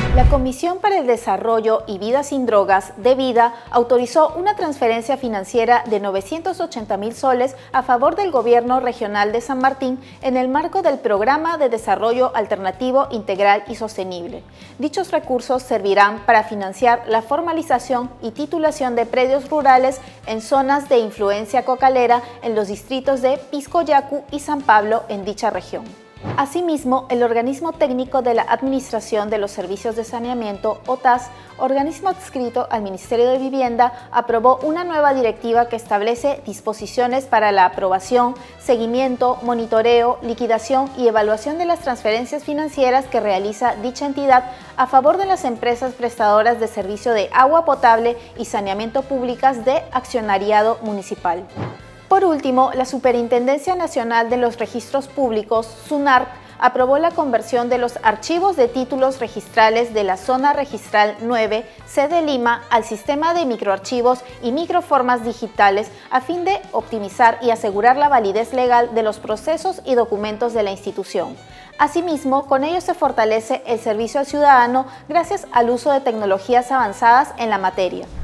La Comisión para el Desarrollo y Vida sin Drogas, de Vida, autorizó una transferencia financiera de 980.000 soles a favor del Gobierno Regional de San Martín en el marco del Programa de Desarrollo Alternativo Integral y Sostenible. Dichos recursos servirán para financiar la formalización y titulación de predios rurales en zonas de influencia cocalera en los distritos de Pisco-Yacu y San Pablo en dicha región. Asimismo, el Organismo Técnico de la Administración de los Servicios de Saneamiento, OTAS, organismo adscrito al Ministerio de Vivienda, aprobó una nueva directiva que establece disposiciones para la aprobación, seguimiento, monitoreo, liquidación y evaluación de las transferencias financieras que realiza dicha entidad a favor de las empresas prestadoras de servicio de agua potable y saneamiento públicas de accionariado municipal. Por último, la Superintendencia Nacional de los Registros Públicos, SUNARP, aprobó la conversión de los archivos de títulos registrales de la Zona Registral 9, sede Lima, al sistema de microarchivos y microformas digitales a fin de optimizar y asegurar la validez legal de los procesos y documentos de la institución. Asimismo, con ello se fortalece el servicio al ciudadano gracias al uso de tecnologías avanzadas en la materia.